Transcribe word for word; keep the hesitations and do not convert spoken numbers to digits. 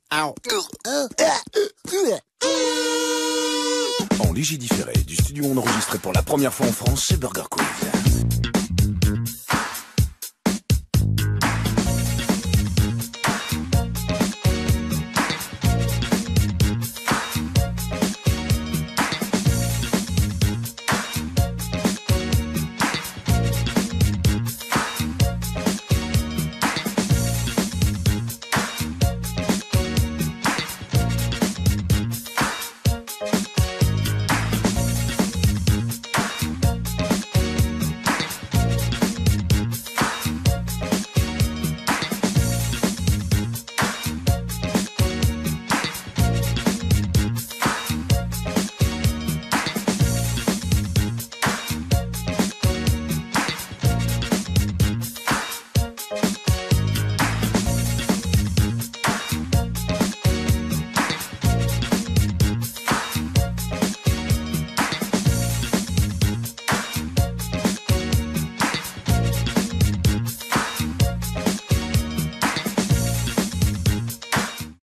En légidifféré du studio enregistré pour la première fois en France chez Burger Quiz.